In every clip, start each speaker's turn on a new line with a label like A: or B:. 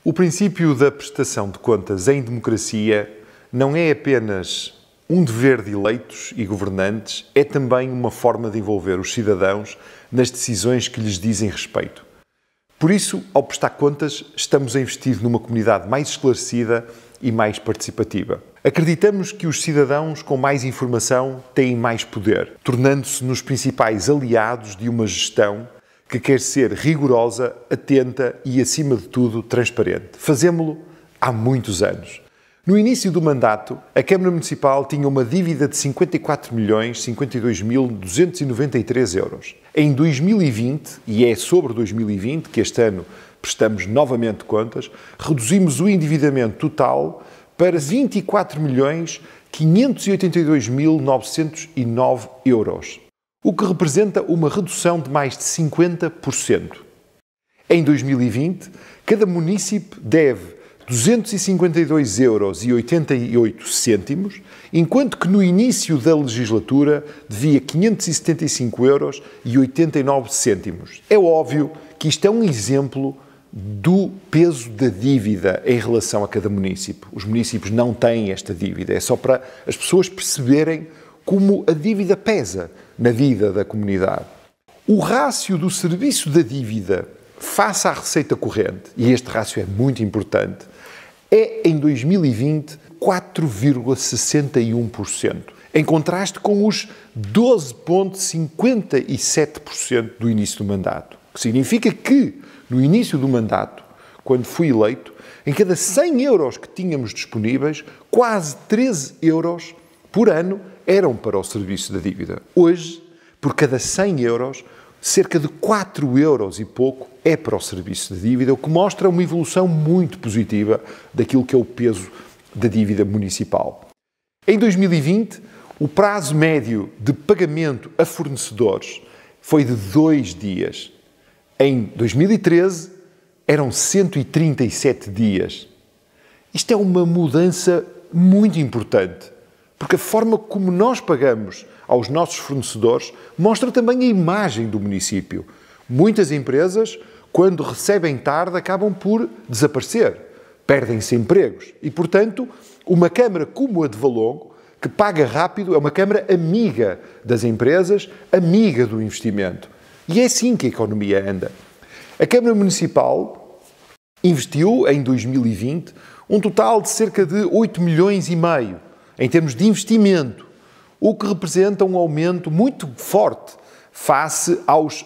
A: O princípio da prestação de contas em democracia não é apenas um dever de eleitos e governantes, é também uma forma de envolver os cidadãos nas decisões que lhes dizem respeito. Por isso, ao prestar contas, estamos a investir numa comunidade mais esclarecida e mais participativa. Acreditamos que os cidadãos com mais informação têm mais poder, tornando-se nos principais aliados de uma gestão que quer ser rigorosa, atenta e, acima de tudo, transparente. Fazemo-lo há muitos anos. No início do mandato, a Câmara Municipal tinha uma dívida de 54.052.293 euros. Em 2020, e é sobre 2020 que este ano prestamos novamente contas, reduzimos o endividamento total para 24.582.909 euros, o que representa uma redução de mais de 50%. Em 2020, cada município deve 252,88 euros, enquanto que no início da legislatura devia 575,89 euros. É óbvio que isto é um exemplo do peso da dívida em relação a cada município. Os municípios não têm esta dívida, é só para as pessoas perceberem como a dívida pesa na vida da comunidade. O rácio do serviço da dívida face à receita corrente, e este rácio é muito importante, é em 2020 4,61%, em contraste com os 12,57% do início do mandato. O que significa que, no início do mandato, quando fui eleito, em cada 100 euros que tínhamos disponíveis, quase 13 euros por ano eram para o serviço da dívida. Hoje, por cada 100 euros, cerca de 4 euros e pouco é para o serviço de dívida, o que mostra uma evolução muito positiva daquilo que é o peso da dívida municipal. Em 2020, o prazo médio de pagamento a fornecedores foi de 2 dias. Em 2013, eram 137 dias. Isto é uma mudança muito importante, porque a forma como nós pagamos aos nossos fornecedores mostra também a imagem do município. Muitas empresas, quando recebem tarde, acabam por desaparecer, perdem-se empregos. E, portanto, uma Câmara como a de Valongo, que paga rápido, é uma Câmara amiga das empresas, amiga do investimento. E é assim que a economia anda. A Câmara Municipal investiu, em 2020, um total de cerca de 8,5 milhões em termos de investimento, o que representa um aumento muito forte face aos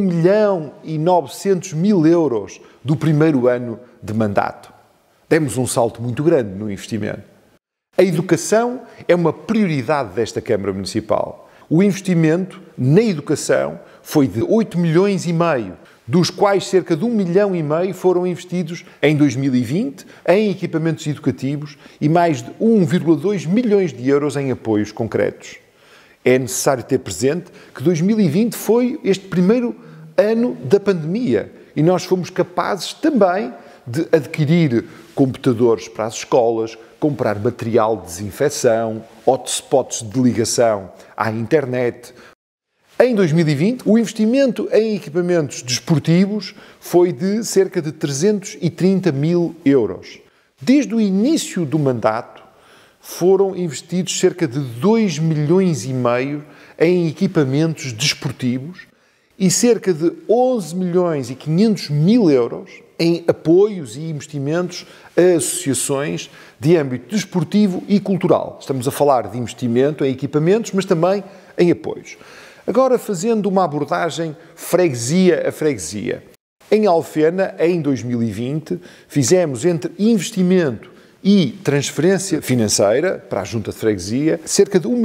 A: 1.900.000 euros do primeiro ano de mandato. Demos um salto muito grande no investimento. A educação é uma prioridade desta Câmara Municipal. O investimento na educação foi de 8,5 milhões, dos quais cerca de 1,5 milhão foram investidos em 2020 em equipamentos educativos e mais de 1,2 milhões de euros em apoios concretos. É necessário ter presente que 2020 foi este primeiro ano da pandemia e nós fomos capazes também de adquirir computadores para as escolas, comprar material de desinfecção, hotspots de ligação à internet. Em 2020, o investimento em equipamentos desportivos foi de cerca de 330 mil euros. Desde o início do mandato, foram investidos cerca de 2,5 milhões em equipamentos desportivos e cerca de 11,5 milhões euros em apoios e investimentos a associações de âmbito desportivo e cultural. Estamos a falar de investimento em equipamentos, mas também em apoios. Agora, fazendo uma abordagem freguesia a freguesia. Em Alfena, em 2020, fizemos entre investimento e transferência financeira para a Junta de Freguesia cerca de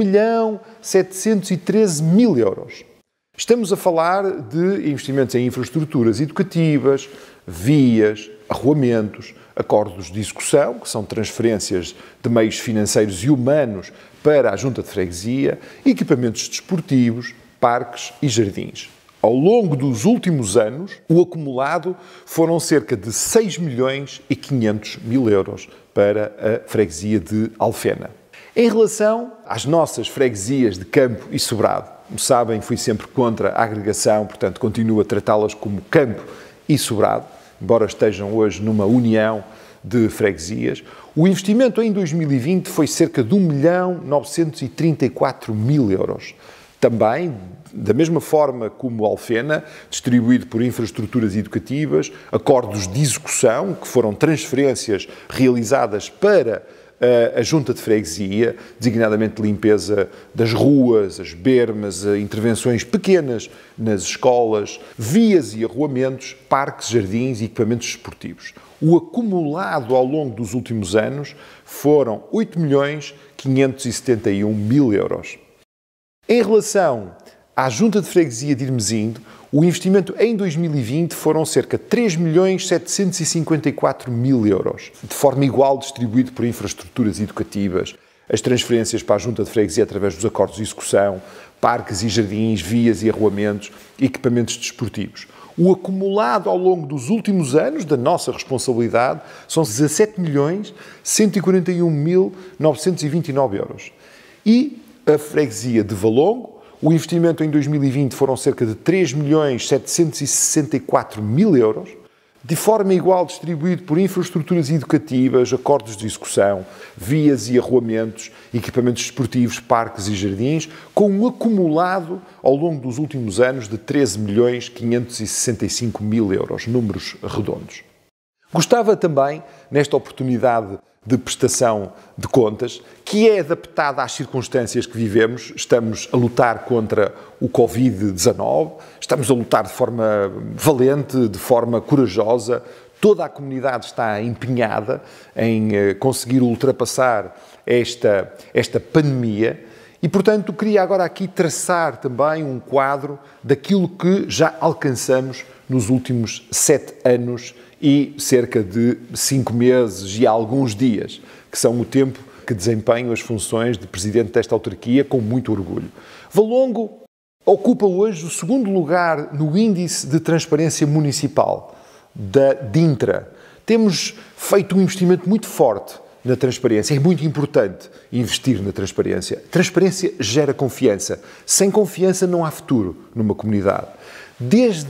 A: 1.713.000 euros. Estamos a falar de investimentos em infraestruturas educativas, vias, arruamentos, acordos de execução, que são transferências de meios financeiros e humanos para a Junta de Freguesia, equipamentos desportivos, parques e jardins. Ao longo dos últimos anos, o acumulado foram cerca de 6.500.000 euros para a freguesia de Alfena. Em relação às nossas freguesias de Campo e Sobrado, como sabem, fui sempre contra a agregação, portanto, continuo a tratá-las como Campo e Sobrado. embora estejam hoje numa união de freguesias. O investimento em 2020 foi cerca de 1.934.000 euros. Também, da mesma forma como Alfena, distribuído por infraestruturas educativas, acordos de execução, que foram transferências realizadas para a Junta de Freguesia, designadamente limpeza das ruas, as bermas, intervenções pequenas nas escolas, vias e arruamentos, parques, jardins e equipamentos esportivos. O acumulado ao longo dos últimos anos foram 8.571.000 euros. Em relação à Junta de Freguesia de Irmesindo, o investimento em 2020 foram cerca de 3.754.000 euros, de forma igual distribuído por infraestruturas educativas, as transferências para a Junta de Freguesia através dos acordos de execução, parques e jardins, vias e arruamentos, equipamentos desportivos. O acumulado ao longo dos últimos anos da nossa responsabilidade são 17.141.929 euros. E a freguesia de Valongo, o investimento em 2020 foram cerca de 3.764.000 euros, de forma igual distribuído por infraestruturas educativas, acordos de execução, vias e arruamentos, equipamentos desportivos, parques e jardins, com um acumulado ao longo dos últimos anos de 13.565.000 euros, números redondos. Gostava também, nesta oportunidade de prestação de contas, que é adaptada às circunstâncias que vivemos. Estamos a lutar contra o Covid-19, estamos a lutar de forma valente, de forma corajosa. Toda a comunidade está empenhada em conseguir ultrapassar esta pandemia e, portanto, queria agora aqui traçar também um quadro daquilo que já alcançamos nos últimos 7 anos e cerca de 5 meses e alguns dias, que são o tempo que desempenho as funções de presidente desta autarquia com muito orgulho. Valongo ocupa hoje o 2º lugar no índice de transparência municipal da DINTRA. Temos feito um investimento muito forte na transparência. É muito importante investir na transparência. Transparência gera confiança. Sem confiança não há futuro numa comunidade. Desde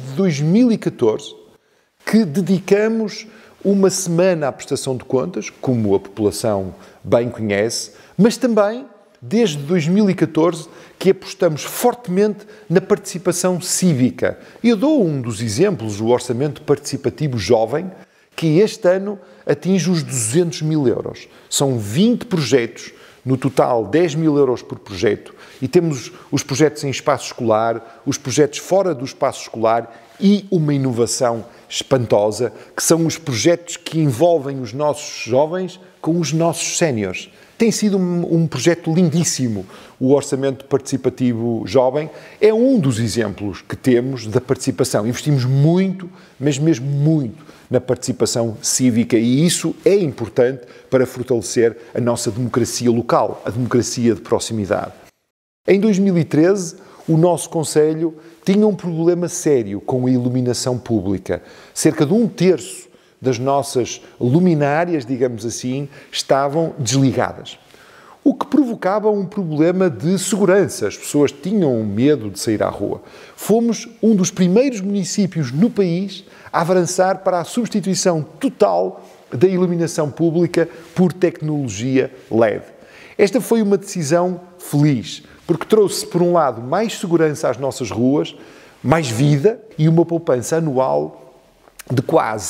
A: 2014, que dedicamos uma semana à prestação de contas, como a população bem conhece, mas também, desde 2014, que apostamos fortemente na participação cívica. Eu dou um dos exemplos, o Orçamento Participativo Jovem, que este ano atinge os 200.000 euros. São 20 projetos, no total 10.000 euros por projeto, e temos os projetos em espaço escolar, os projetos fora do espaço escolar e uma inovação espantosa, que são os projetos que envolvem os nossos jovens com os nossos séniores. Tem sido um projeto lindíssimo. O Orçamento Participativo Jovem é um dos exemplos que temos da participação. Investimos muito, mas mesmo muito, na participação cívica e isso é importante para fortalecer a nossa democracia local, a democracia de proximidade. Em 2013, o nosso concelho tinha um problema sério com a iluminação pública. Cerca de 1/3 das nossas luminárias, digamos assim, estavam desligadas. O que provocava um problema de segurança. As pessoas tinham medo de sair à rua. Fomos um dos primeiros municípios no país a avançar para a substituição total da iluminação pública por tecnologia LED. Esta foi uma decisão feliz, porque trouxe, por um lado, mais segurança às nossas ruas, mais vida e uma poupança anual de quase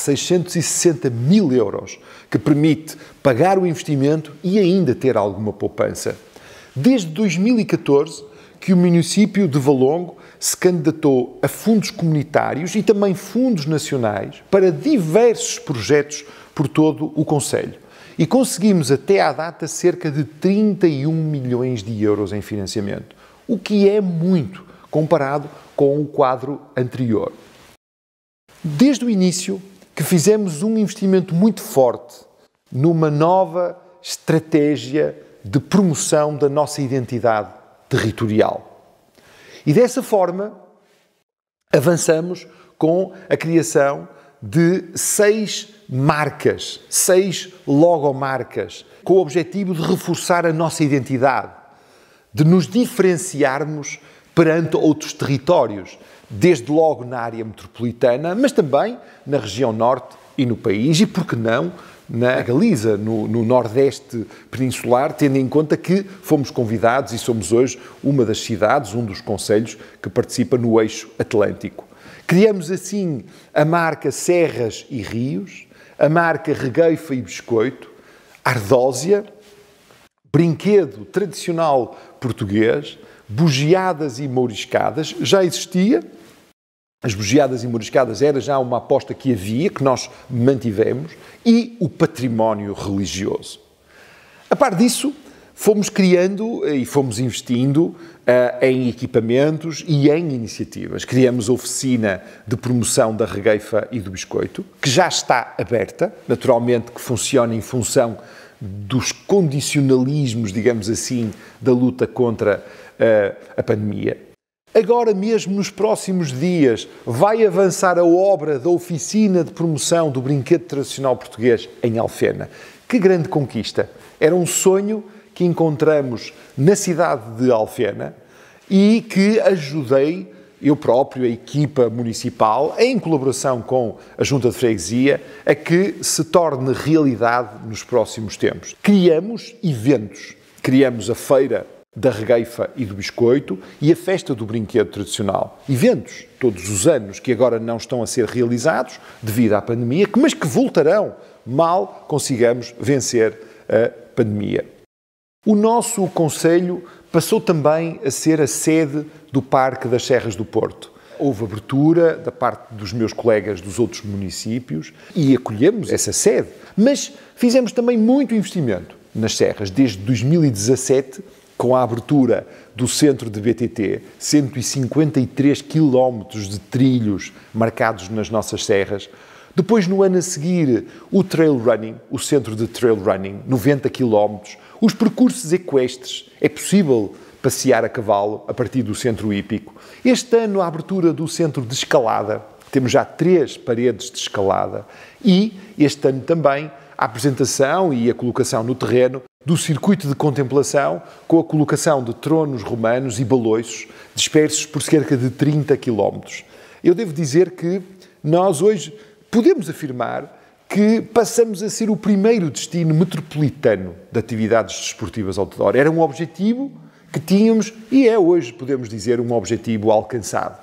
A: 660.000 euros, que permite pagar o investimento e ainda ter alguma poupança. Desde 2014 que o município de Valongo se candidatou a fundos comunitários e também fundos nacionais para diversos projetos por todo o concelho. E conseguimos até à data cerca de 31 milhões de euros em financiamento, o que é muito comparado com o quadro anterior. Desde o início que fizemos um investimento muito forte numa nova estratégia de promoção da nossa identidade territorial. E dessa forma avançamos com a criação de 6 marcas, 6 logomarcas, com o objetivo de reforçar a nossa identidade, de nos diferenciarmos perante outros territórios, desde logo na área metropolitana, mas também na região norte e no país, e por que não na Galiza, no Nordeste peninsular, tendo em conta que fomos convidados e somos hoje uma das cidades, um dos concelhos que participa no eixo atlântico. Criamos assim a marca Serras e Rios, a marca Regueifa e Biscoito, Ardósia, brinquedo tradicional português, bugiadas e mouriscadas, já existia. As bugiadas e mouriscadas era já uma aposta que havia, que nós mantivemos, e o património religioso. A par disso, fomos criando e fomos investindo em equipamentos e em iniciativas. Criamos a oficina de promoção da Regueifa e do Biscoito, que já está aberta, naturalmente que funciona em função dos condicionalismos, digamos assim, da luta contra a pandemia. Agora mesmo, nos próximos dias, vai avançar a obra da oficina de promoção do brinquedo tradicional português em Alfena. Que grande conquista! Era um sonho que encontramos na cidade de Alfena e que ajudei, eu próprio, a equipa municipal, em colaboração com a Junta de Freguesia, a que se torne realidade nos próximos tempos. Criamos eventos. Criamos a Feira da Regueifa e do Biscoito e a Festa do Brinquedo Tradicional. Eventos, todos os anos, que agora não estão a ser realizados devido à pandemia, mas que voltarão mal consigamos vencer a pandemia. O nosso concelho passou também a ser a sede do Parque das Serras do Porto. Houve abertura da parte dos meus colegas dos outros municípios e acolhemos essa sede, mas fizemos também muito investimento nas serras. Desde 2017, com a abertura do centro de BTT, 153 quilómetros de trilhos marcados nas nossas serras. Depois, no ano a seguir, o trail running, o centro de trail running, 90 quilómetros. Os percursos equestres. É possível passear a cavalo a partir do centro hípico. Este ano, a abertura do centro de escalada. Temos já 3 paredes de escalada. E, este ano também, a apresentação e a colocação no terreno do circuito de contemplação, com a colocação de tronos romanos e baloiços dispersos por cerca de 30 quilómetros. Eu devo dizer que nós hoje podemos afirmar que passamos a ser o primeiro destino metropolitano de atividades desportivas outdoor. Era um objetivo que tínhamos e é hoje, podemos dizer, um objetivo alcançado.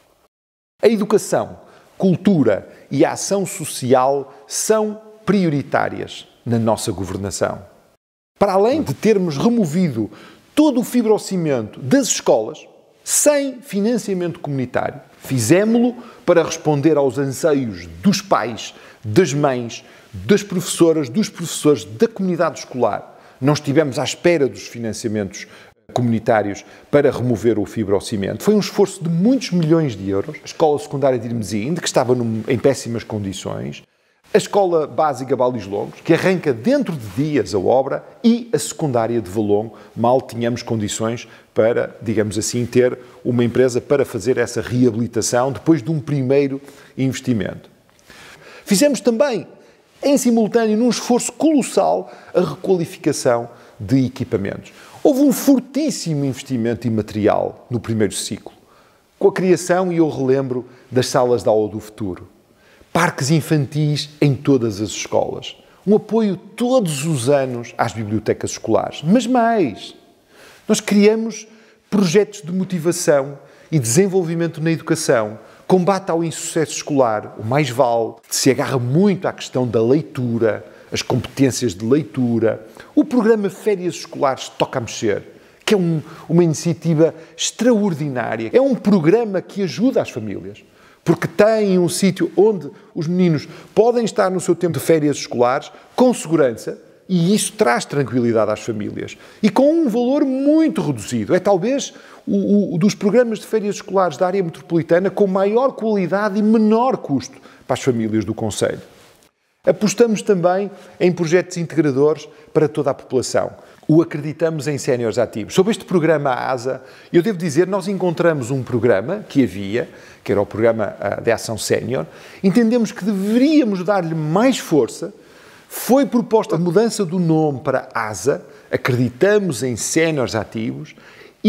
A: A educação, cultura e a ação social são prioritárias na nossa governação. Para além de termos removido todo o fibrocimento das escolas, sem financiamento comunitário, fizemo-lo para responder aos anseios dos pais, das mães, das professoras, dos professores, da comunidade escolar. Não estivemos à espera dos financiamentos comunitários para remover o fibrocimento. Foi um esforço de muitos milhões de euros. A Escola Secundária de Irmesinde, que estava em péssimas condições, a Escola Básica Balis Longos, que arranca dentro de dias a obra, e a Secundária de Valongo, mal tínhamos condições para, digamos assim, ter uma empresa para fazer essa reabilitação depois de um primeiro investimento. Fizemos também, em simultâneo, num esforço colossal, a requalificação de equipamentos. Houve um fortíssimo investimento em material no primeiro ciclo, com a criação, e eu relembro, das salas de aula do futuro. Parques infantis em todas as escolas. Um apoio todos os anos às bibliotecas escolares. Mas mais, nós criamos projetos de motivação e desenvolvimento na educação, combate ao insucesso escolar, o Mais Vale, que se agarra muito à questão da leitura, as competências de leitura. O programa Férias Escolares Toca a Mexer, que é uma iniciativa extraordinária. É um programa que ajuda as famílias, porque tem um sítio onde os meninos podem estar no seu tempo de férias escolares com segurança, e isso traz tranquilidade às famílias. E com um valor muito reduzido. É talvez o dos programas de férias escolares da área metropolitana com maior qualidade e menor custo para as famílias do concelho. Apostamos também em projetos integradores para toda a população. O acreditamos em séniores ativos. Sobre este programa ASA, eu devo dizer, nós encontramos um programa que havia, que era o programa de ação sénior, entendemos que deveríamos dar-lhe mais força. Foi proposta a mudança do nome para ASA, acreditamos em séniores ativos, e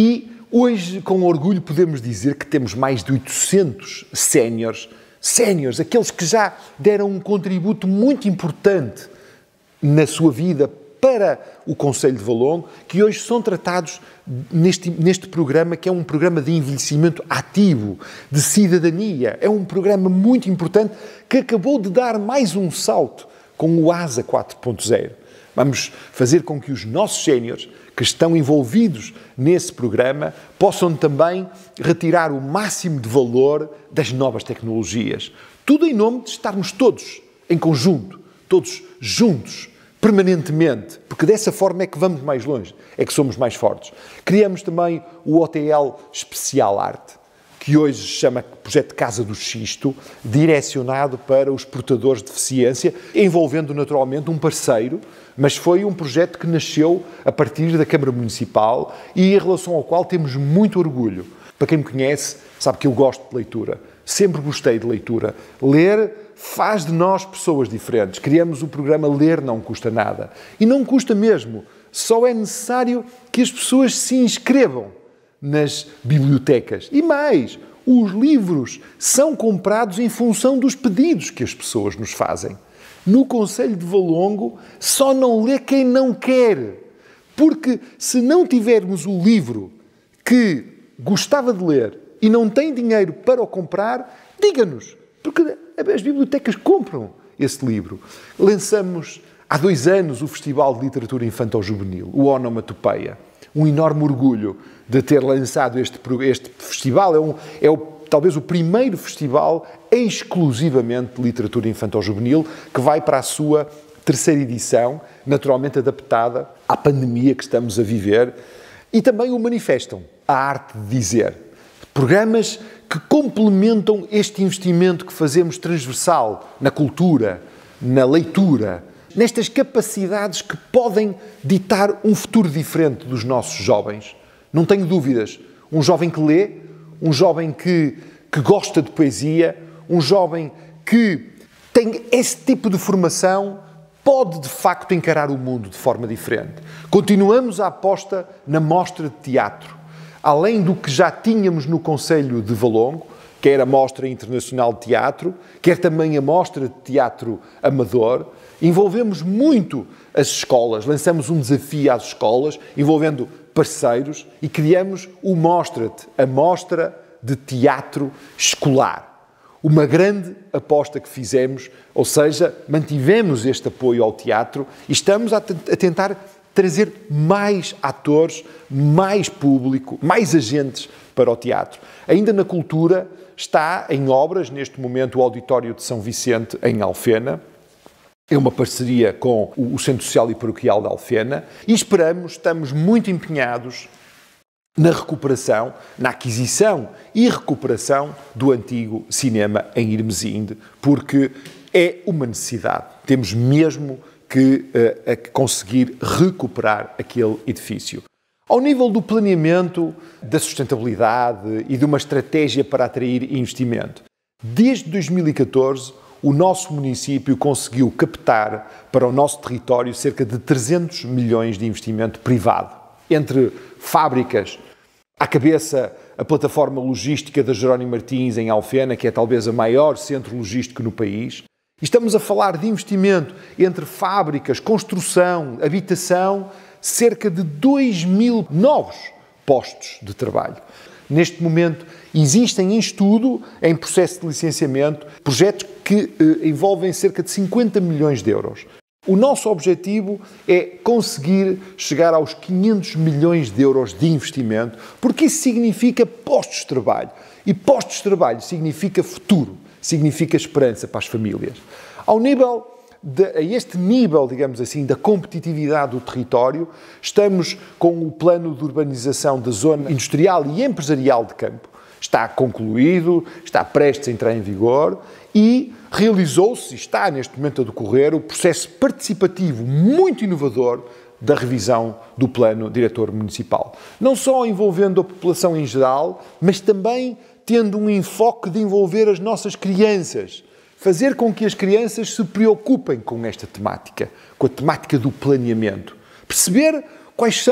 A: hoje, com orgulho, podemos dizer que temos mais de 800 séniores, aqueles que já deram um contributo muito importante na sua vida para o Concelho de Valongo, que hoje são tratados neste programa, que é um programa de envelhecimento ativo, de cidadania. É um programa muito importante que acabou de dar mais um salto com o ASA 4.0. Vamos fazer com que os nossos séniores que estão envolvidos nesse programa possam também retirar o máximo de valor das novas tecnologias. Tudo em nome de estarmos todos em conjunto, todos juntos, permanentemente, porque dessa forma é que vamos mais longe, é que somos mais fortes. Criamos também o OTL Especial Arte, que hoje se chama Projeto Casa do Xisto, direcionado para os portadores de deficiência, envolvendo naturalmente um parceiro, mas foi um projeto que nasceu a partir da Câmara Municipal e em relação ao qual temos muito orgulho. Para quem me conhece, sabe que eu gosto de leitura, sempre gostei de leitura. Ler faz de nós pessoas diferentes. Criamos o programa Ler Não Custa Nada. E não custa mesmo, só é necessário que as pessoas se inscrevam nas bibliotecas. E mais, os livros são comprados em função dos pedidos que as pessoas nos fazem. No Concelho de Valongo, só não lê quem não quer. Porque se não tivermos o livro que gostava de ler e não tem dinheiro para o comprar, diga-nos. Porque as bibliotecas compram esse livro. Lançamos há 2 anos o Festival de Literatura Infantil-Juvenil, o Onomatopeia. Um enorme orgulho de ter lançado este festival. Talvez o primeiro festival exclusivamente de literatura infantil-juvenil, que vai para a sua 3ª edição, naturalmente adaptada à pandemia que estamos a viver. E também o Manifestam, a arte de dizer. Programas que complementam este investimento que fazemos transversal na cultura, na leitura, nestas capacidades que podem ditar um futuro diferente dos nossos jovens. Não tenho dúvidas. Um jovem que lê, um jovem que gosta de poesia, um jovem que tem esse tipo de formação, pode de facto encarar o mundo de forma diferente. Continuamos a aposta na mostra de teatro. Além do que já tínhamos no Concelho de Valongo, quer a Mostra Internacional de Teatro, quer também a Mostra de Teatro Amador, envolvemos muito as escolas, lançamos um desafio às escolas, envolvendo parceiros, e criamos o Mostra-te, a Mostra de Teatro Escolar. Uma grande aposta que fizemos, ou seja, mantivemos este apoio ao teatro e estamos a tentar trazer mais atores, mais público, mais agentes para o teatro. Ainda na cultura, está em obras, neste momento, o Auditório de São Vicente, em Alfena. É uma parceria com o Centro Social e Paroquial de Alfena e estamos muito empenhados na recuperação, na aquisição e recuperação do antigo cinema em Irmesinde, porque é uma necessidade. Temos mesmo que conseguir recuperar aquele edifício. Ao nível do planeamento, da sustentabilidade e de uma estratégia para atrair investimento, desde 2014, o nosso município conseguiu captar para o nosso território cerca de 300 milhões de investimento privado, entre fábricas, à cabeça a plataforma logística da Jerónimo Martins em Alfena, que é talvez o maior centro logístico no país. Estamos a falar de investimento entre fábricas, construção, habitação, cerca de 2.000 novos postos de trabalho. Neste momento existem em estudo, em processo de licenciamento, projetos que envolvem cerca de 50 milhões de euros. O nosso objetivo é conseguir chegar aos 500 milhões de euros de investimento, porque isso significa postos de trabalho. E postos de trabalho significa futuro, significa esperança para as famílias. A este nível, digamos assim, da competitividade do território, estamos com o plano de urbanização da zona industrial e empresarial de Campo. Está concluído, está prestes a entrar em vigor e realizou-se, está neste momento a decorrer, o processo participativo muito inovador da revisão do plano diretor municipal. Não só envolvendo a população em geral, mas também tendo um enfoque de envolver as nossas crianças. Fazer com que as crianças se preocupem com esta temática, com a temática do planeamento. Perceber quais são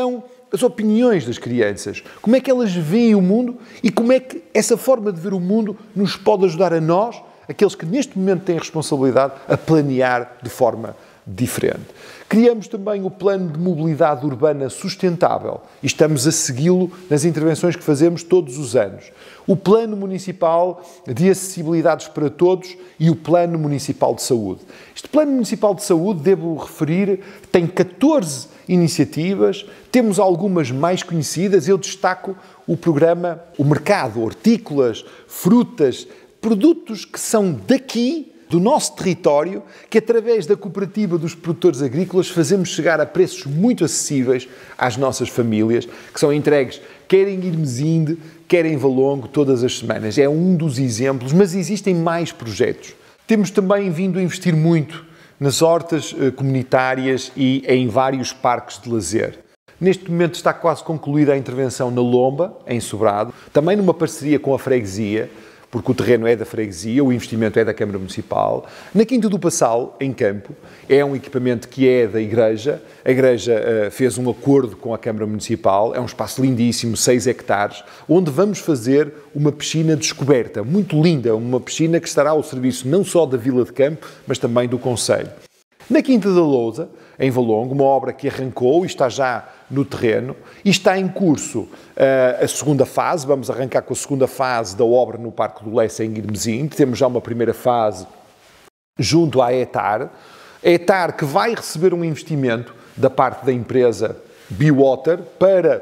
A: as opiniões das crianças, como é que elas veem o mundo e como é que essa forma de ver o mundo nos pode ajudar a nós, aqueles que neste momento têm responsabilidade, a planear de forma diferente. Criamos também o Plano de Mobilidade Urbana Sustentável e estamos a segui-lo nas intervenções que fazemos todos os anos. O Plano Municipal de Acessibilidades para Todos e o Plano Municipal de Saúde. Este Plano Municipal de Saúde, devo referir, tem 14 iniciativas, temos algumas mais conhecidas. Eu destaco o programa O Mercado, hortícolas, frutas, produtos que são daqui, do nosso território, que através da cooperativa dos produtores agrícolas fazemos chegar a preços muito acessíveis às nossas famílias, que são entregues quer em Irmesinde, quer em Valongo, todas as semanas. É um dos exemplos, mas existem mais projetos. Temos também vindo a investir muito nas hortas comunitárias e em vários parques de lazer. Neste momento está quase concluída a intervenção na Lomba, em Sobrado, também numa parceria com a freguesia, porque o terreno é da freguesia, o investimento é da Câmara Municipal. Na Quinta do Passal, em Campo, é um equipamento que é da Igreja. A Igreja fez um acordo com a Câmara Municipal, é um espaço lindíssimo, 6 hectares, onde vamos fazer uma piscina descoberta, muito linda, uma piscina que estará ao serviço não só da Vila de Campo, mas também do concelho. Na Quinta da Lousa, em Valongo, uma obra que arrancou e está já no terreno e está em curso a segunda fase. Vamos arrancar com a segunda fase da obra no Parque do Lessa, em Irmesinde. Temos já uma primeira fase junto à ETAR. A ETAR que vai receber um investimento da parte da empresa Bewater para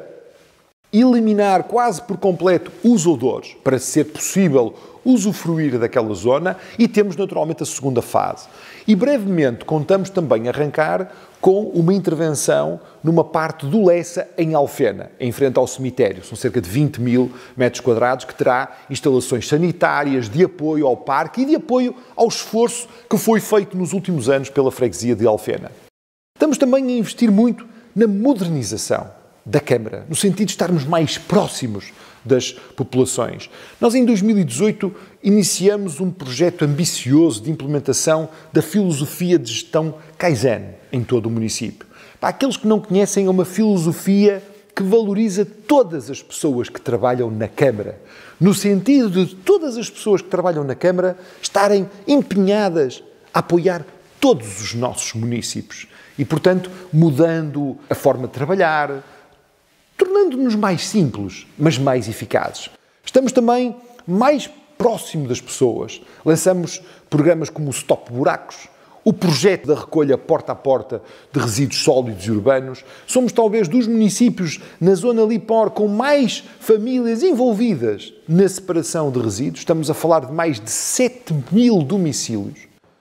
A: eliminar quase por completo os odores, para ser possível usufruir daquela zona, e temos naturalmente a segunda fase. E brevemente contamos também arrancar com uma intervenção numa parte do Lessa, em Alfena, em frente ao cemitério. São cerca de 20 mil metros quadrados, que terá instalações sanitárias, de apoio ao parque e de apoio ao esforço que foi feito nos últimos anos pela freguesia de Alfena. Estamos também a investir muito na modernização da Câmara, no sentido de estarmos mais próximos das populações. Nós, em 2018, iniciamos um projeto ambicioso de implementação da filosofia de gestão Kaizen em todo o município. Para aqueles que não conhecem, é uma filosofia que valoriza todas as pessoas que trabalham na Câmara, no sentido de todas as pessoas que trabalham na Câmara estarem empenhadas a apoiar todos os nossos municípios e, portanto, mudando a forma de trabalhar, tornando-nos mais simples, mas mais eficazes. Estamos também mais próximo das pessoas. Lançamos programas como o Stop Buracos, o projeto da recolha porta a porta de resíduos sólidos e urbanos. Somos talvez dos municípios na zona Lipor com mais famílias envolvidas na separação de resíduos. Estamos a falar de mais de 7 mil domicílios.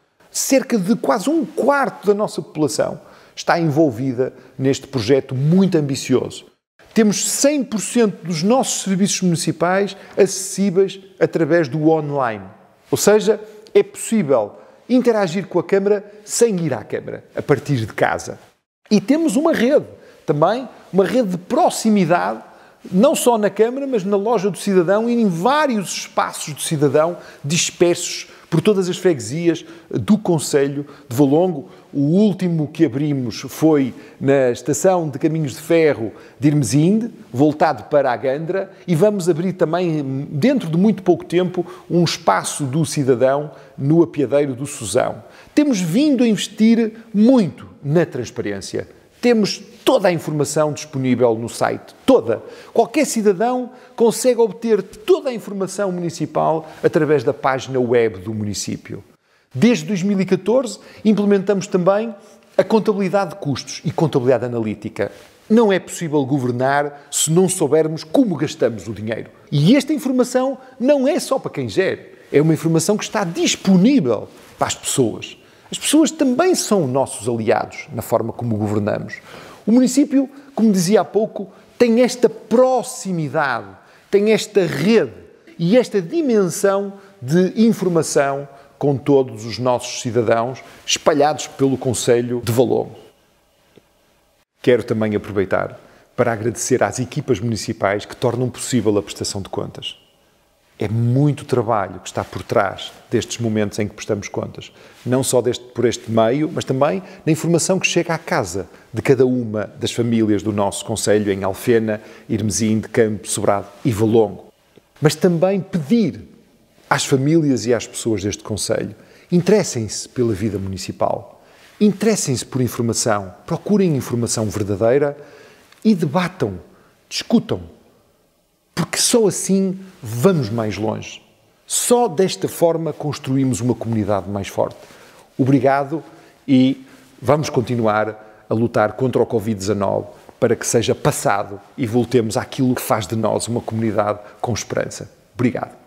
A: Cerca de quase um quarto da nossa população está envolvida neste projeto muito ambicioso. Temos 100% dos nossos serviços municipais acessíveis através do online. Ou seja, é possível interagir com a Câmara sem ir à Câmara, a partir de casa. E temos uma rede, também uma rede de proximidade, não só na Câmara, mas na Loja do Cidadão e em vários espaços do cidadão dispersos por todas as freguesias do concelho de Valongo. O último que abrimos foi na estação de caminhos de ferro de Irmesinde, voltado para a Gandra, e vamos abrir também, dentro de muito pouco tempo, um espaço do cidadão no apiadeiro do Suzão. Temos vindo a investir muito na transparência. Temos toda a informação disponível no site, toda. Qualquer cidadão consegue obter toda a informação municipal através da página web do município. Desde 2014, implementamos também a contabilidade de custos e contabilidade analítica. Não é possível governar se não soubermos como gastamos o dinheiro. E esta informação não é só para quem gere, é uma informação que está disponível para as pessoas. As pessoas também são nossos aliados na forma como governamos. O município, como dizia há pouco, tem esta proximidade, tem esta rede e esta dimensão de informação com todos os nossos cidadãos espalhados pelo concelho de Valongo. Quero também aproveitar para agradecer às equipas municipais que tornam possível a prestação de contas. É muito trabalho que está por trás destes momentos em que prestamos contas. Não só por este meio, mas também na informação que chega à casa de cada uma das famílias do nosso concelho em Alfena, Irmesinde, Campo, Sobrado e Valongo. Mas também pedir às famílias e às pessoas deste concelho, interessem-se pela vida municipal, interessem-se por informação, procurem informação verdadeira e debatam, discutam. Porque só assim vamos mais longe. Só desta forma construímos uma comunidade mais forte. Obrigado e vamos continuar a lutar contra o Covid-19 para que seja passado e voltemos àquilo que faz de nós uma comunidade com esperança. Obrigado.